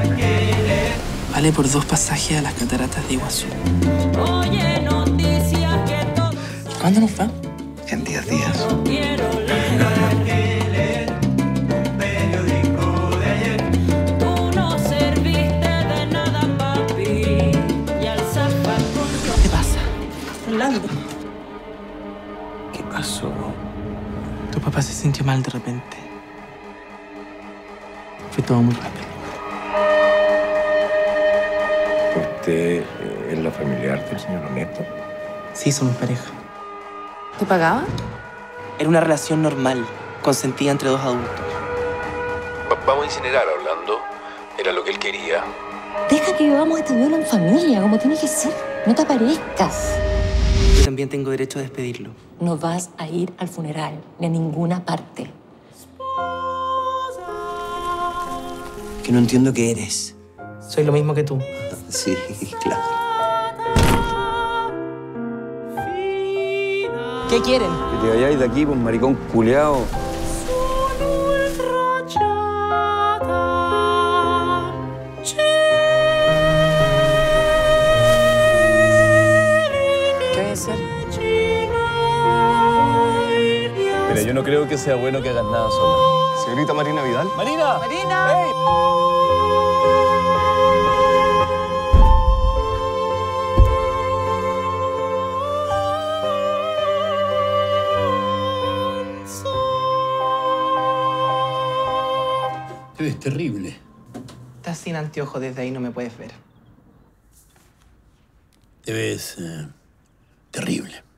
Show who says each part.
Speaker 1: Vale por 2 pasajes a las cataratas de Iguazú.
Speaker 2: Oye, noticias que todo.
Speaker 1: ¿Y cuándo nos va?
Speaker 3: En 10 días.
Speaker 2: Tú no serviste de nada, papi. Y al zapato.
Speaker 1: ¿Qué te pasa?
Speaker 4: Orlando.
Speaker 3: ¿Qué pasó?
Speaker 1: Tu papá se sintió mal de repente. Fue todo muy rápido.
Speaker 3: ¿Usted es la familiar del señor Ernesto?
Speaker 1: Sí, somos pareja.
Speaker 4: ¿Te pagaba?
Speaker 1: Era una relación normal, consentida entre 2 adultos.
Speaker 5: Vamos a incinerar a Orlando. Era lo que él quería.
Speaker 6: Deja que vivamos este duelo en familia, como tiene que ser. No te aparezcas.
Speaker 1: Yo también tengo derecho a despedirlo.
Speaker 6: No vas a ir al funeral, ni a ninguna parte.
Speaker 7: Que no entiendo qué eres.
Speaker 1: Soy lo mismo que tú.
Speaker 7: Sí, claro.
Speaker 1: ¿Qué quieren?
Speaker 7: Que te vayáis de aquí, pues, maricón culeado.
Speaker 1: ¿Qué voy a hacer?
Speaker 8: Mira, yo no creo que sea bueno que hagas nada sola.
Speaker 3: ¿Señorita Marina Vidal?
Speaker 8: ¡Marina!
Speaker 1: ¡Marina!
Speaker 8: ¡Hey!
Speaker 9: Te ves terrible.
Speaker 1: Estás sin anteojos, desde ahí no me puedes ver.
Speaker 9: Te ves terrible.